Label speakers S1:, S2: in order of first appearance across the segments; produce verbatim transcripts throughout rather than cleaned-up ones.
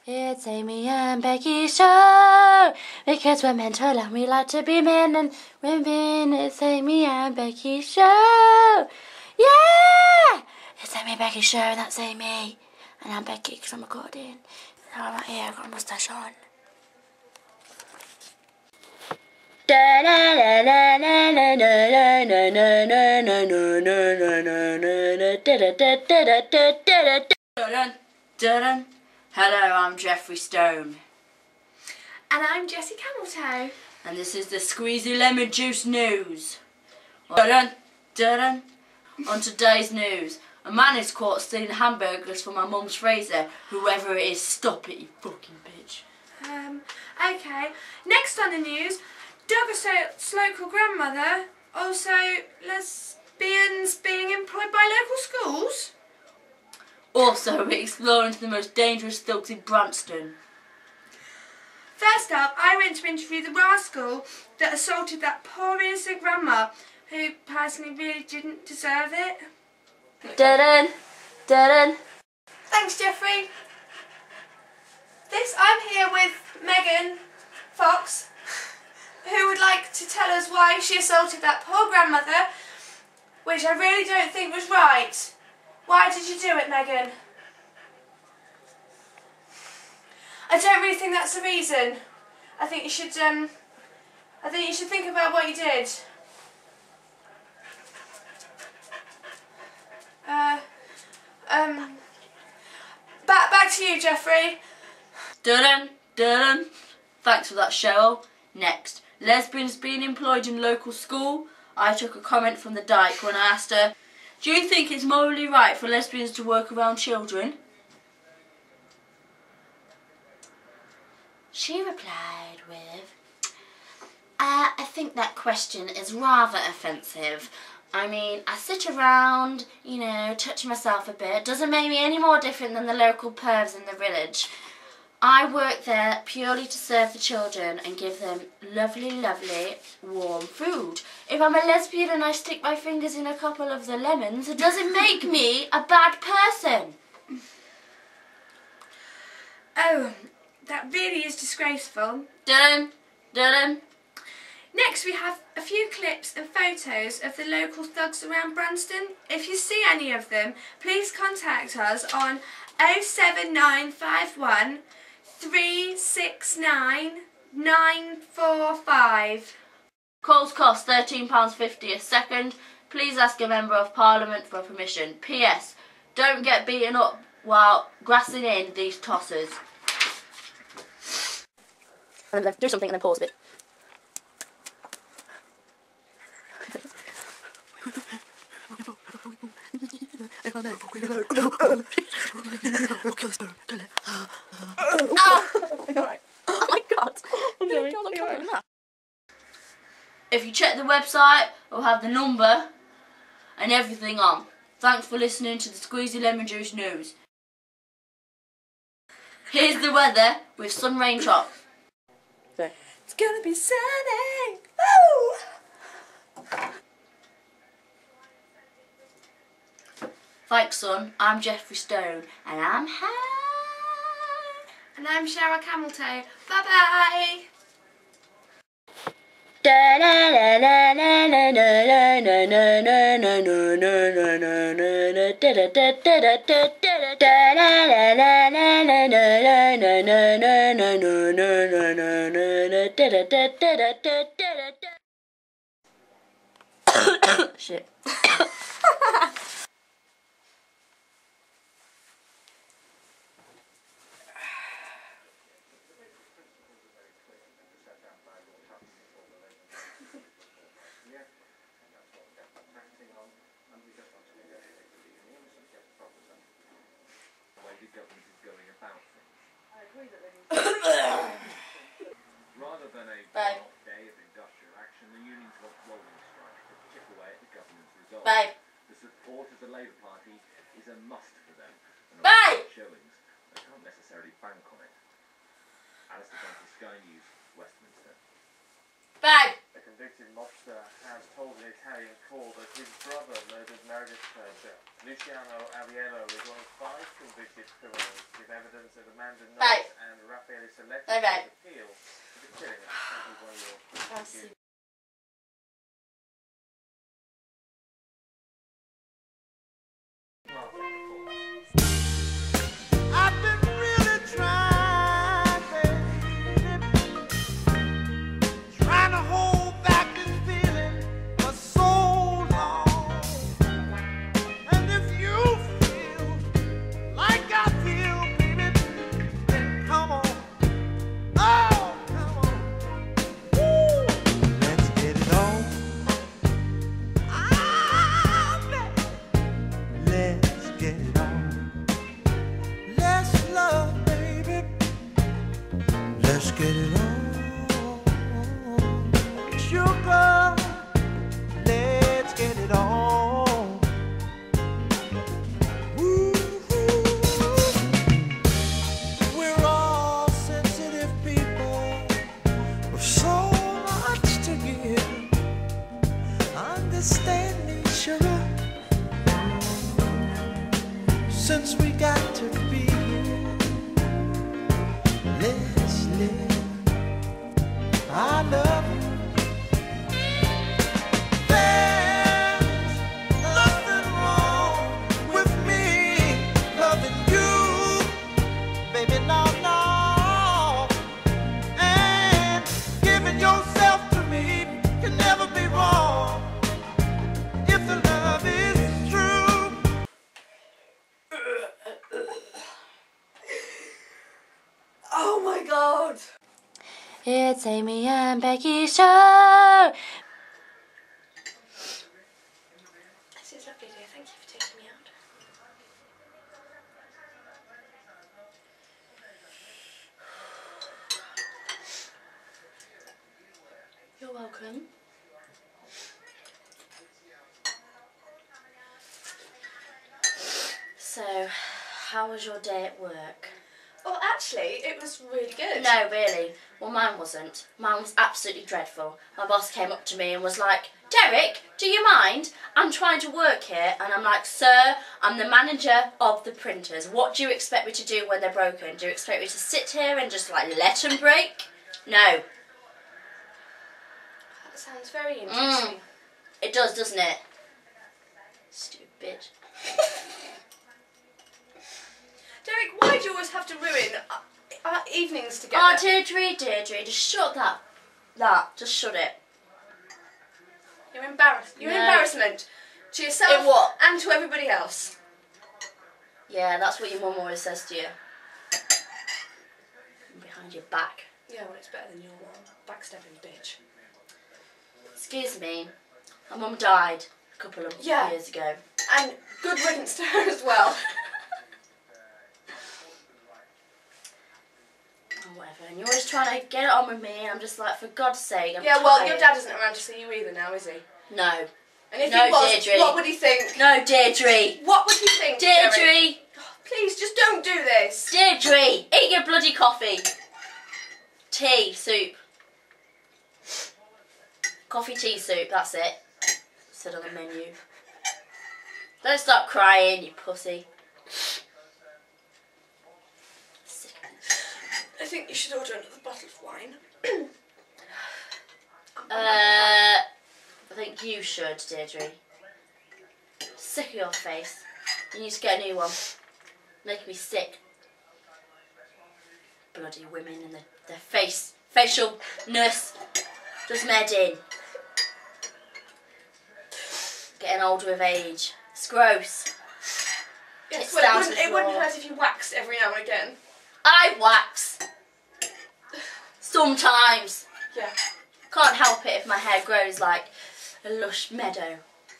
S1: It's Amy and Becky's show, because we're mental and we like to be men and women. It's Amy and Becky's show. Yeah! It's Amy and Becky's show, and that's Amy. And I'm Becky because I'm recording. So I'm right here, I've got a moustache on. Hello, I'm Jeffrey Stone.
S2: And I'm Jessie Cameltoe.
S1: And this is the Squeezy Lemon Juice News. Dun, dun. On today's news, a man is caught stealing hamburgers from my mum's freezer. Whoever it is, stop it, you fucking bitch.
S2: Um, okay. Next on the news, Doug assaults local grandmother. Also, lesbians being employed by local schools.
S1: Also, we're exploring the most dangerous thugs in Branston.
S2: First up, I went to interview the rascal that assaulted that poor innocent grandma, who personally really didn't deserve it.
S1: Dun dun.
S2: Thanks, Jeffrey. This, I'm here with Megan Fox, who would like to tell us why she assaulted that poor grandmother, which I really don't think was right. Why did you do it, Megan? I don't really think that's the reason. I think you should, um, I think you should think about what you did. Uh, um, back, back to you, Jeffrey.
S1: Dun dun. Thanks for that, Cheryl. Next, lesbians being employed in local school. I took a comment from the dyke when I asked her, do you think it's morally right for lesbians to work around children? She replied with, uh, I think that question is rather offensive. I mean, I sit around, you know, touch myself a bit. Doesn't make me any more different than the local pervs in the village. I work there purely to serve the children and give them lovely, lovely, warm food. If I'm a lesbian and I stick my fingers in a couple of the lemons, it doesn't make me a bad person.
S2: Oh, that really is disgraceful.
S1: Dun, dun.
S2: Next we have a few clips and photos of the local thugs around Branston. If you see any of them, please contact us on oh seven nine five one, three six nine, nine four five.
S1: Calls cost thirteen pounds fifty a second. Please ask a Member of Parliament for permission. P S. Don't get beaten up while grassing in these tossers. And then do something and then pause a bit. Oh my god! I'm sorry. If you check the website, we'll have the number and everything on. Thanks for listening to the Squeezy Lemon Juice News. Here's the weather with sun raindrop.
S2: It's gonna be sunny! Woo!
S1: Thanks, son. I'm Jeffrey Stone, and I'm high.
S2: And I'm Cheryl Cameltoe. Bye bye!
S1: Shit.
S3: Rather than a
S1: Babe.
S3: day of industrial action, the unions want rolling strike to chip away at the government's resolve.
S1: Babe.
S3: The support of the Labour Party is a must for them. And
S1: Babe.
S3: shillings, they can't necessarily bank on it. Alistair Bunty, Sky News, Westminster.
S1: Babe.
S3: A convicted mobster has told an Italian court that his brother murdered Meredith Persia. Luciano Aviello is one of five convicted criminals to give evidence that Amanda Knox and Raffaele Seletti
S1: Right.
S3: appeal for the killing of a twenty-one-year-old.
S4: I've been really trying, baby, trying to hold back this feeling for so long. And if you feel like I feel, baby, then come on. Oh, come on. Woo. Let's get it on. Ah, baby. Let's get it on. Let's love, baby. Let's get it on. Sugar, let's get it on. Woo-hoo. We're all sensitive people with so much to give. Understand me, sugar. Since we got to be here, let's live. I love you. There's nothing wrong with me loving you, baby, no, no. And giving yourself to me can never be wrong if the love is true.
S2: Oh my god!
S1: It's Amy and Becky's show.
S2: This is lovely, dear. Thank you for taking me out.
S1: You're welcome. So, how was your day at work?
S2: Well, actually, it was really good.
S1: No, really. Well, mine wasn't. Mine was absolutely dreadful. My boss came up to me and was like, Derek, do you mind? I'm trying to work here. And I'm like, sir, I'm the manager of the printers. What do you expect me to do when they're broken? Do you expect me to sit here and just like let them break? No.
S2: That sounds very interesting.
S1: Mm. It does, doesn't it? Stupid bitch.
S2: Derek, why do you always have to ruin our, our evenings together?
S1: Oh, Deirdre, Deirdre, just shut that. That, just shut it.
S2: You're embarrassed. You're
S1: No.
S2: an embarrassment to yourself
S1: In what?
S2: and to everybody else.
S1: Yeah, that's what your mum always says to you. Behind your back.
S2: Yeah, well, it's better than your one. Backstabbing bitch.
S1: Excuse me. My mum died a couple of
S2: Yeah.
S1: years ago.
S2: And good riddance to her as well.
S1: Or whatever. And you're always trying to get it on with me, and I'm just like, for God's sake, I'm
S2: Yeah, well,
S1: tired.
S2: your dad isn't around to see you either now, is he?
S1: No.
S2: And if
S1: No,
S2: he was,
S1: Deirdre.
S2: what would he think?
S1: No, Deirdre.
S2: What would he think, Derek?
S1: Deirdre.
S2: Oh, please, just don't do this.
S1: Deirdre. Eat your bloody coffee. Tea, soup. Coffee, tea, soup, that's it. Said on the menu. Don't stop crying, you pussy. Sick of this.
S2: I think you should order another bottle of wine.
S1: Uh, I think you should, Deirdre. Sick of your face. You need to get a new one. Making me sick. Bloody women and their, their face, facialness. Just med in. Getting older with age. It's gross.
S2: Yes,
S1: Tits
S2: well,
S1: down
S2: it
S1: to
S2: wouldn't,
S1: the
S2: it wouldn't
S1: floor.
S2: hurt if you waxed every now and again.
S1: I wax. Sometimes.
S2: Yeah.
S1: Can't help it if my hair grows like a lush meadow.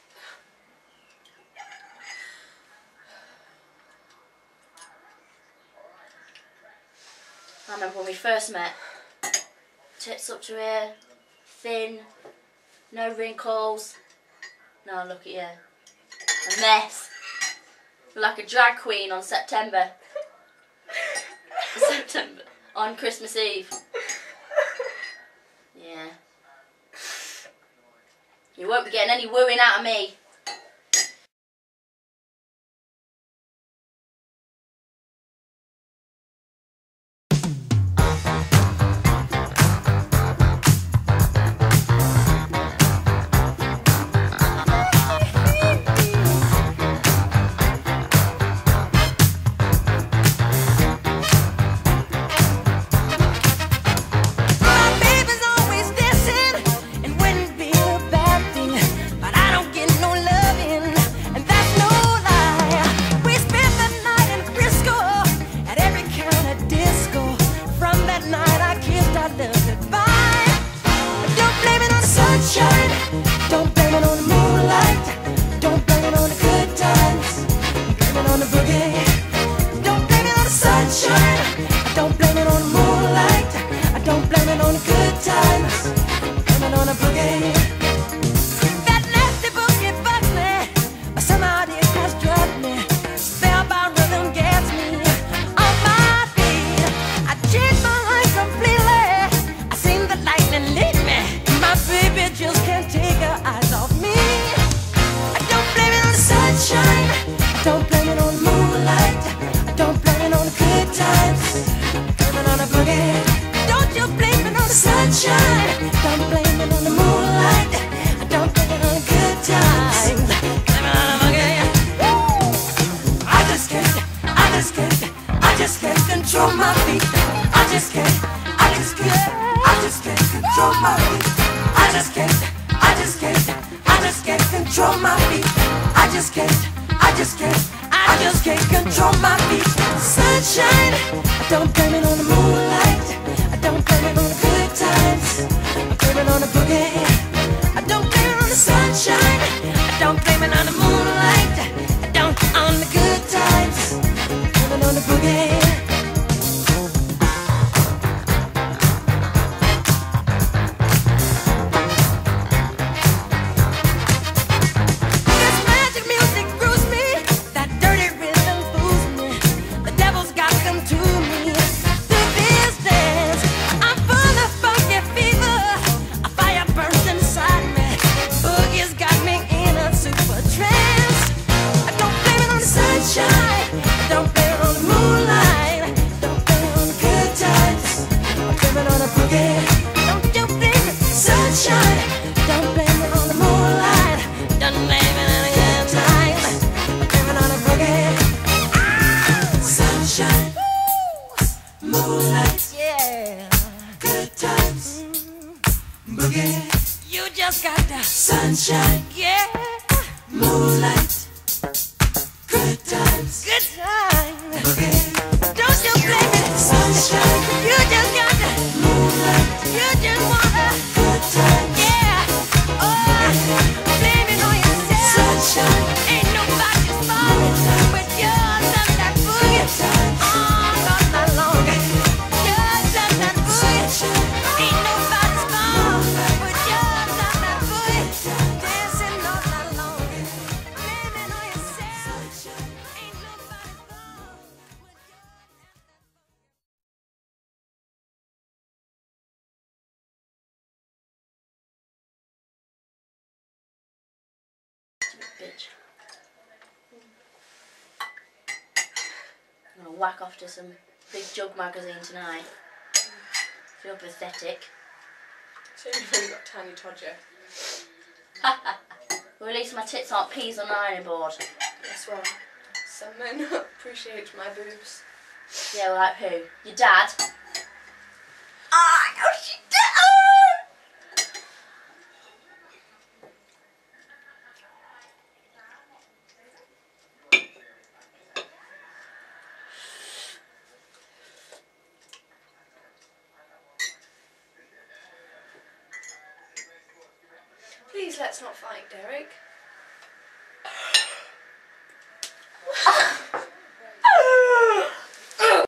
S1: I remember when we first met. Tits up to here, thin, no wrinkles. Now look at you. A mess. You're like a drag queen on September. September. On Christmas Eve. Yeah. You won't be getting any wooing out of me.
S4: Don't blame it on the moonlight. Don't blame it on the good times. Blame it on the boogie. Don't blame it on the sunshine. Don't blame it on the moonlight. I don't blame it on the good times. Blame it on the boogie. That nasty boogie bugs me. Somehow it has drugged me. Spellbound rhythm gets me on my feet. I changed my life completely. I seen the lightning lead me. My baby just can't take her eyes off me. I don't blame it on the sunshine. I don't blame it on the moonlight. I don't blame it on the good times. Blame it on the boogie. Don't you blame it on the sunshine. Don't blame it on the moonlight. I don't blame it on the good times. Blame it on the boogie. Woo! I just can't, I just can't, I just can't control my feet. I just can't, I just can't, I just can't control my feet. I just can't, I just can't, I just can't control my feet. I just can't, I just can't, I just can't control my feet. Sunshine, I don't blame it on the moonlight. I don't blame it on the good times. I blame it on the boogie. I don't blame it on the sunshine. I don't blame it on the moonlight. I don't on the good times. I blame it on the boogie. Moonlight, yeah, good times, boogie. You just got the sunshine, yeah. Moonlight, good times, good times, boogie. Don't you blame it, sunshine. You just got the moonlight. You just want a good time, yeah. Oh, blame it on yourself, sunshine. Ain't nobody's fault but yours and that boogie. Oh, not that long.
S1: Bitch. I'm gonna whack off to some big jug magazine tonight. Feel pathetic.
S2: So you've really got a tiny todger.
S1: Well, at least my tits aren't peas on an ironing board.
S2: Yes, well, some men appreciate my boobs.
S1: Yeah, well, like who? Your dad?
S2: Ah, oh, she did! Please let's not fight, Derek.